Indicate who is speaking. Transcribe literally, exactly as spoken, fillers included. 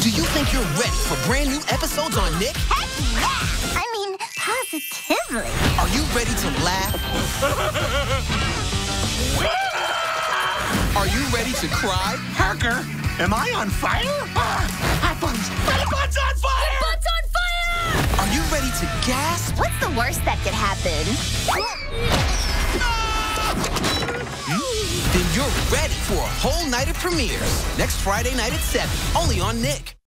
Speaker 1: Do you think you're ready for brand new episodes on Nick?
Speaker 2: Heck yeah! I mean, positively.
Speaker 1: Are you ready to laugh? Are you ready to cry?
Speaker 3: Parker, am I on fire? Ah, hot buns! Hot buns on fire!
Speaker 2: Butt's on fire!
Speaker 1: Are you ready to gasp?
Speaker 2: What's the worst that could happen?
Speaker 1: Then you're ready for a whole night of premieres. Next Friday night at seven, only on Nick.